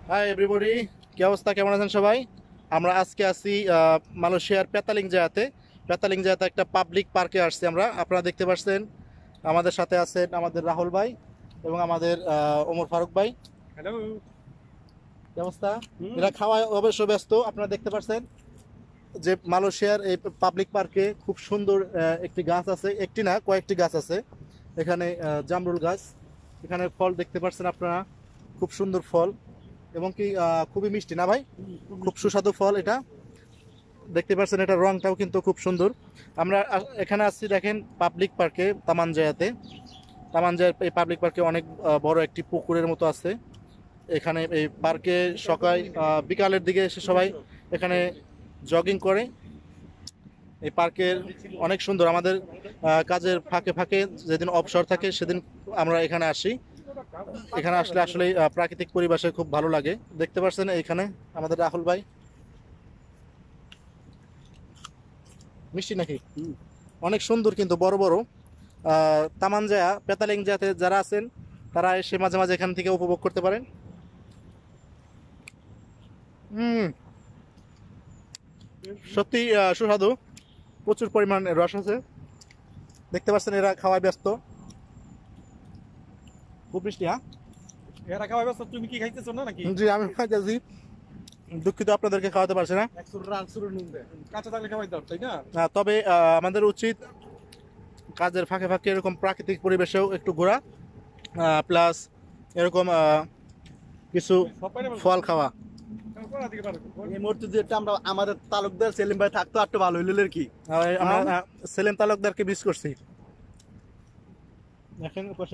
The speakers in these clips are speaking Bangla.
হাই এভরিবডি, কি অবস্থা? কেমন আছেন সবাই? আমরা আজকে আছি মালয়েশিয়ার পেতালিং জায়াতে একটা পাবলিক পার্কে আসছি আমরা। আপনারা দেখতে পাচ্ছেন আমাদের সাথে আছেন আমাদের রাহুল ভাই এবং আমাদের ওমর ফারুক ভাই। হ্যালো। কি অবস্থা? এরা খাওয়ায় অবশ্য ব্যস্ত। আপনারা দেখতে পাচ্ছেন যে মালয়েশিয়ার এই পাবলিক পার্কে খুব সুন্দর একটি গাছ আছে, একটি না কয়েকটি গাছ আছে এখানে, জামরুল গাছ। এখানে ফল দেখতে পাচ্ছেন আপনারা, খুব সুন্দর ফল এবং কি খুবই মিষ্টি না ভাই? খুব সুস্বাদু ফল এটা। দেখতে পাচ্ছেন এটা রংটাও কিন্তু খুব সুন্দর। আমরা এখানে আসছি দেখেন পাবলিক পার্কে তামানজায়ের এই পাবলিক পার্কে অনেক বড় একটি পুকুরের মতো আছে। এখানে এই পার্কে সকাল বিকালের দিকে এসে সবাই এখানে জগিং করে। এই পার্কের অনেক সুন্দর। আমাদের কাজের ফাঁকে ফাঁকে যেদিন অবসর থাকে সেদিন আমরা এখানে আসি। এখানে আসলে আসলে প্রাকৃতিক পরিবেশে খুব ভালো লাগে। দেখতে পাচ্ছেন এখানে আমাদের রাহুল ভাই। মিষ্টি নাকি? অনেক সুন্দর কিন্তু বড় বড়। তামানজায়া পেতালিং জাতে যারা আছেন তারা এসে মাঝে মাঝে এখান থেকে উপভোগ করতে পারেন। সত্যি সুস্বাদু, প্রচুর পরিমাণ রস আছে। দেখতে পাচ্ছেন এরা খাওয়ায় ব্যস্ত। খুব মিষ্টি। হ্যাঁ, এরা খাওয়া ব্যস্ত, তুমি কি খাইতেছো না নাকি? জি আমি খাইতেছি। দুঃখিত আপনাদেরকে খাওয়াতে পারছি না। কাঁচা থাকলে খাওয়াই দাও, তাই না? তবে আমাদের উচিত কাজের ফাঁকে ফাঁকে এরকম প্রাকৃতিক পরিবেশেও একটু ঘোরা, প্লাস এরকম কিছু ফল খাওয়া। এই মুহূর্তে যেটা আমরা আমাদের তালুকদার সেলিম ভাই থাকতো আর একটু ভালো হইল আর কি। আমরা সেলিম তালুকদারকে মিস করছি। দেখেন পাশে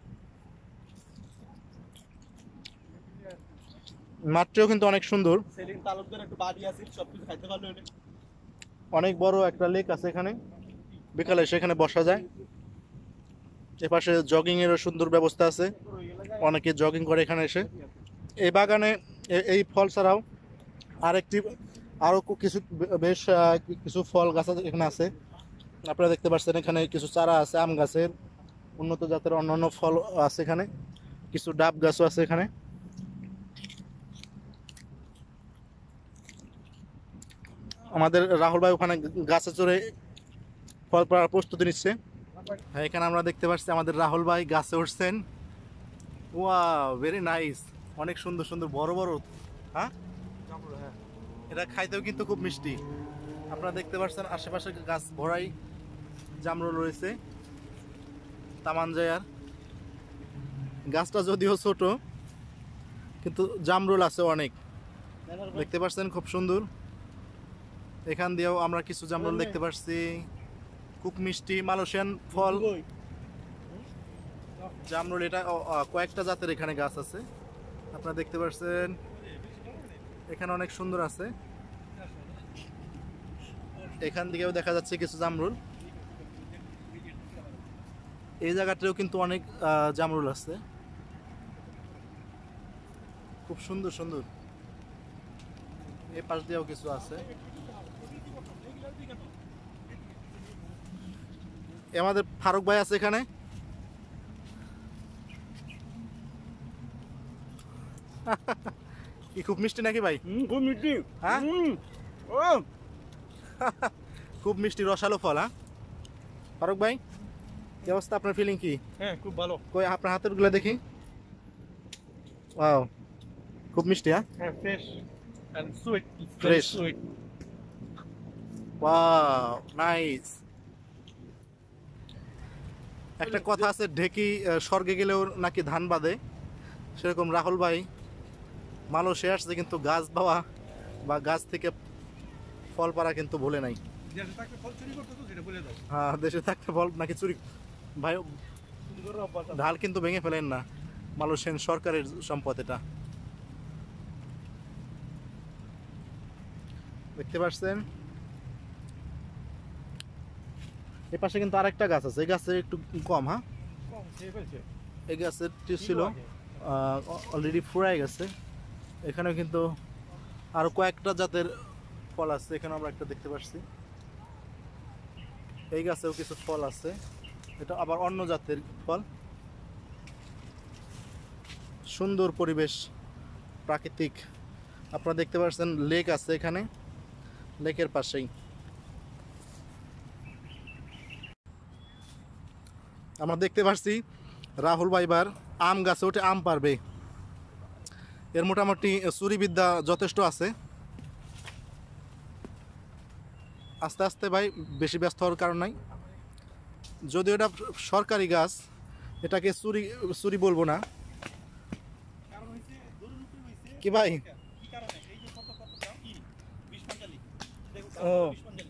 মাঠটিও কিন্তু অনেক সুন্দর। সেলিম তালুকদার একটু বাড়ি আছে, সবকিছু খাইতে ভালো হইলে। অনেক বড় একটা লেক আছে এখানে, বিকালে সেখানে বসা যায়। এপাশে জগিং এরও সুন্দর ব্যবস্থা আছে, অনেকে জগিং করে এখানে এসে। এই বাগানে এই ফল ছাড়াও আরো কিছু বেশ কিছু ফল গাছ এখানে আছে। আপনারা দেখতে পাচ্ছেন এখানে কিছু চারা আছে আম গাছের, উন্নত জাতের অন্যান্য ফল আছে এখানে, কিছু ডাব গাছও আছে এখানে। আমাদের রাহুল ভাই ওখানে গাছে চড়ে ফল পাড়ার প্রস্তুতি নিচ্ছে। হ্যাঁ, এখানে আমরা দেখতে পাচ্ছি আমাদের রাহুল ভাই গাছে উঠছেন। Wow, very nice. অনেক সুন্দর সুন্দর বড় বড়। হ্যাঁ, এটা খাইতেও কিন্তু খুব মিষ্টি। আপনারা দেখতে পাচ্ছেন আশেপাশে গাছ ভরাই জামরুল রয়েছে। তামানজায়ার গাছটা যদিও ছোট কিন্তু জামরুল আছে অনেক। দেখতে পাচ্ছেন খুব সুন্দর। এখান দিয়েও আমরা কিছু জামরুল দেখতে পাচ্ছি, খুব মিষ্টি মালয়েশিয়ান ফল জামরুল। এটা কয়েকটা জাতের এখানে গাছ আছে, আপনারা দেখতে পাচ্ছেন। এখানে অনেক সুন্দর আছে। এখান দিকেও দেখা যাচ্ছে কিছু জামরুল। এই জায়গাটাও কিন্তু অনেক জামরুল আছে, খুব সুন্দর সুন্দর। এই পাশ দিয়েও কিছু আছে। আমাদের ফারুক ভাই আছে এখানে। কি খুব মিষ্টি নাকি ভাই? খুব মিষ্টি। হ্যাঁ, ও খুব মিষ্টি রসালো ফল। হ্যাঁ ফারুক ভাই, কি অবস্থা? আপনার ফিলিং কি? হ্যাঁ, খুব ভালো। কই আপনার হাতের গুলো দেখি। ওয়াও, খুব মিষ্টি। হ্যাঁ, হ্যাঁ, fresh and sweet. Fresh. Sweet. Wow, nice. একটা কথা আছে, ঢেকি স্বর্গে গেলেও নাকি ধান বাঁধে। সেরকম রাহুল ভাই মালয়েশিয়া আসছে কিন্তু গাছ পাওয়া বা গাছ থেকে ফল পাড়া কিন্তু ভুলে নাই। দেশে থাকতে ফল চুরি করতে তো সেটা বলে দাও। হ্যাঁ, দেশে থাকতে ফল নাকি চুরি। ভাই, ঢাল কিন্তু ভেঙে ফেলেন না, মালয়েশিয়ান সরকারের সম্পদ এটা। দেখতে পাচ্ছেন এই পাশে কিন্তু আরেকটা গাছ আছে, এই গাছে একটু কম। হ্যাঁ, কম খেয়ে ফেলছে। এই গাছের ছিল অলরেডি ফুরাই গেছে। এখানেও কিন্তু আরো কয়েকটা জাতের ফল আছে, এখানে আমরা একটা দেখতে পাচ্ছি। এই গাছেও কিছু ফল আছে, এটা আবার অন্য জাতের ফল। সুন্দর পরিবেশ প্রাকৃতিক, আপনারা দেখতে পাচ্ছেন লেক আছে এখানে, লেকের পাশেই আমরা দেখতে পাচ্ছি রাহুল ভাইবার আম গাছে উঠে আম পারবে। এর মোটামুটি চুরিবিদ্যা যথেষ্ট আছে। আস্তে আস্তে ভাই, বেশি ব্যস্ত হওয়ার কারণ নাই। যদিও এটা সরকারি গাছ, এটাকে চুরি চুরি বলবো না। কি ভাই? ও,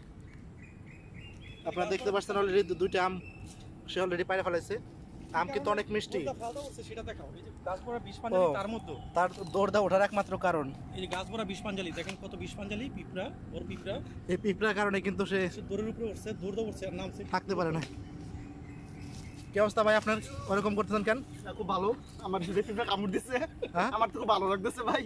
আপনারা দেখতে পাচ্ছেন অলরেডি দুইটা আম সে অলরেডি পাইরে ফেলাইছে। আম কিন্তু অনেক মিষ্টি। সেটা দেখাও, এই যে গাছ ভরা বিষ ও, পাঞ্জালি, তার মধ্যে তার দৌড় দেওয়া ওঠার একমাত্র কারণ এই যে গাছ ভরা বিষ পাঞ্জালি, দেখেন কত বিষ পাঞ্জালি, পিঁপড়া, ওর পিঁপড়া এই পিঁপড়ার কারণে কিন্তু সে সে দৌড়ের উপরে উঠছে, দৌড় উঠছে আর নামছে। থাকতে পারে না। কি অবস্থা ভাই আপনার, ওরকম করতেছেন কেন? খুব ভালো, আমার যদি পিঁপড়া কামড় দিচ্ছে, হ্যাঁ, আমার তো খুব ভালো লাগতেছে ভাই।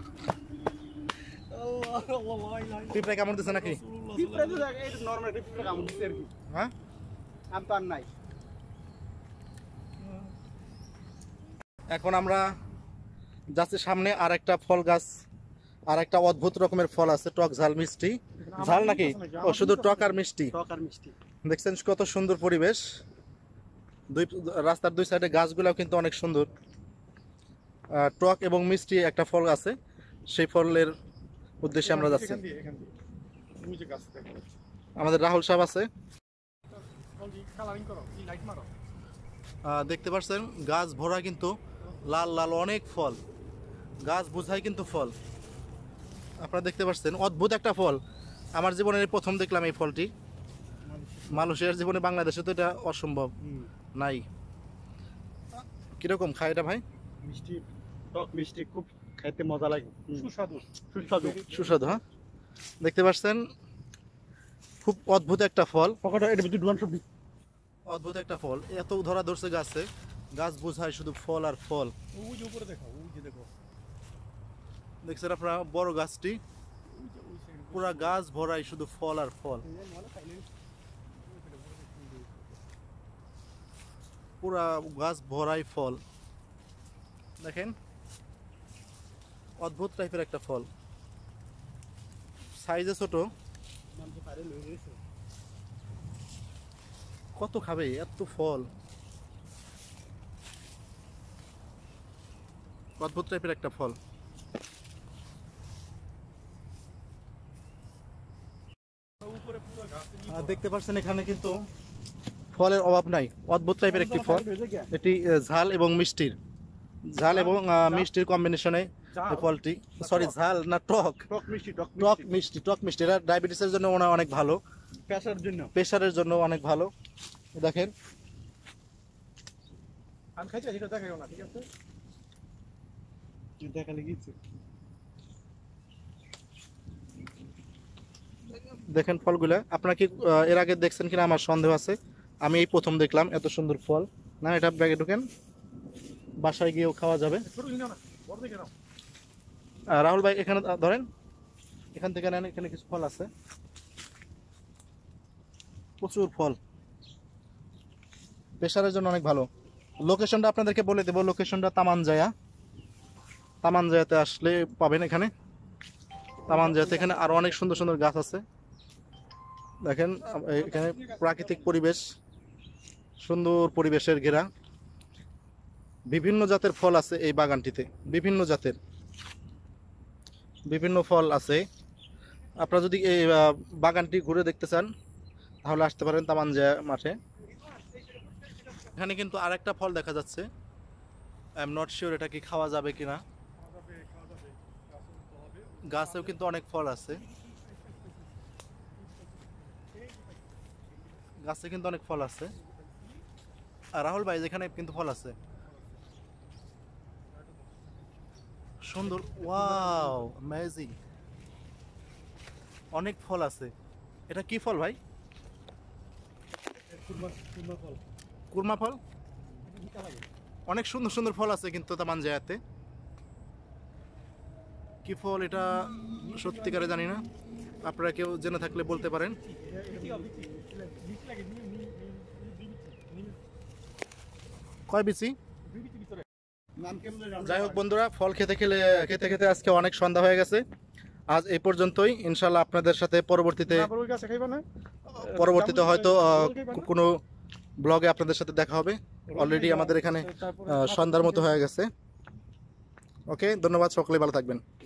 পিঁপড়া কেমন দিচ্ছে নাকি? পিঁপড়া তো এই নরমাল পিঁপড়া কামড় দিচ্ছে আর কি। হ্যাঁ, আম তো আর নাই। এখন আমরা যাচ্ছি সামনে আর একটা ফল গাছ, আর একটা অদ্ভুত রকমের ফল আছে, টক ঝাল মিষ্টি। ঝাল নাকি? ও, শুধু টক আর মিষ্টি। টক আর মিষ্টি। দেখছেন কত সুন্দর পরিবেশ, রাস্তার দুই সাইডে গাছগুলাও কিন্তু অনেক সুন্দর। টক এবং মিষ্টি একটা ফল আছে, সেই ফলের উদ্দেশ্যে আমরা যাচ্ছি। এখান দিয়ে তুমি যে গাছ দেখো, আমাদের রাহুল সাহেব আছে। কালারিং করো, কি লাইট মারো। দেখতে পাচ্ছেন গাছ ভরা কিন্তু লাল লাল অনেক ফল, গাছ বোঝায় কিন্তু ফল। আপনারা দেখতে পাচ্ছেন অদ্ভুত একটা ফল, আমার জীবনে এই প্রথম দেখলাম এই ফলটি। মানুষের জীবনে বাংলাদেশে তো এটা অসম্ভব, নাই। কিরকম খায় এটা ভাই? মিষ্টি, টক মিষ্টি, খুব খাইতে মজা লাগে, সুস্বাদু। সুস্বাদু। সুস্বাদু। হ্যাঁ, দেখতে পাচ্ছেন খুব অদ্ভুত একটা ফল, পকেটে এটা ভিতরে ডুবান সবজি। অদ্ভুত একটা ফল, এত ধরা ধরছে গাছে, গাছ বোঝায় শুধু ফল আর ফল। ওই যে উপরে দেখো, ওই যে দেখো, দেখছেন আপনারা বড় গাছটি, পুরা গাছ ভরাই শুধু ফল আর ফল, পুরা গাছ ভরাই ফল। দেখেন অদ্ভুত টাইপের একটা ফল, সাইজে ছোট। কত খাবে এত ফল, অদ্ভুত টাইপের একটা ফল। দেখতে পাচ্ছেন এখানে কিন্তু ফলের অভাব নাই, অদ্ভুত টাইপের একটি ফল। এটি ঝাল এবং মিষ্টির, ঝাল এবং মিষ্টির কম্বিনেশনে এই ফলটি, সরি ঝাল না টক, টক মিষ্টি, টক টক মিষ্টি, টক মিষ্টি। এটা ডায়াবেটিসের জন্য অনেক ভালো, প্রেসারের জন্য, প্রেশারের জন্য অনেক ভালো। দেখেন আমি খাইছি, সেটা দেখাইও না, ঠিক আছে? দেখালে গিয়েছে। দেখেন ফলগুলা, আপনারা কি এর আগে দেখছেন কিনা আমার সন্দেহ আছে। আমি এই প্রথম দেখলাম এত সুন্দর ফল। না, এটা ব্যাগে ঢুকেন, বাসায় গিয়েও খাওয়া যাবে। ছোট কিনে না, বড় দেখে নাও। রাহুল ভাই এখানে ধরেন, এখান থেকে নেন, এখানে কিছু ফল আছে, প্রচুর ফল, প্রেশারের জন্য অনেক ভালো। লোকেশনটা আপনাদেরকে বলে দেবো, লোকেশনটা তামানজায়াতে আসলে পাবেন। এখানে তামানজায়াতে এখানে আরো অনেক সুন্দর সুন্দর গাছ আছে। দেখেন এখানে প্রাকৃতিক পরিবেশ, সুন্দর পরিবেশের ঘেরা, বিভিন্ন জাতের ফল আছে এই বাগানটিতে, বিভিন্ন জাতের বিভিন্ন ফল আছে। আপনারা যদি এই বাগানটি ঘুরে দেখতে চান তাহলে আসতে পারেন তামানজায়া মাঠে। এখানে কিন্তু আরেকটা ফল দেখা যাচ্ছে, আই এম নট শিওর এটা কি খাওয়া যাবে কিনা। গাছেও কিন্তু অনেক ফল আছে, গাছে কিন্তু অনেক ফল আছে। আর রাহুল ভাই যেখানে কিন্তু ফল আছে সুন্দর, ওয়াও অ্যামেজিং, অনেক ফল আছে। এটা কি ফল ভাই? কুরমা ফল। অনেক সুন্দর সুন্দর ফল আছে কিন্তু তামানজায়াতে। কি ফল এটা সত্যিকারে জানি না, আপনারা কেউ জেনে থাকলে বলতে পারেন। কয় বিচি? যাই হোক বন্ধুরা, ফল খেতে খেতে খেতে আজকে অনেক সন্ধ্যা হয়ে গেছে। আজ এই পর্যন্তই। ইনশাল্লাহ আপনাদের সাথে পরবর্তীতে হয়তো কোনো ব্লগে আপনাদের সাথে দেখা হবে। অলরেডি আমাদের এখানে সন্ধ্যার মতো হয়ে গেছে। ওকে, ধন্যবাদ, সকলে ভালো থাকবেন।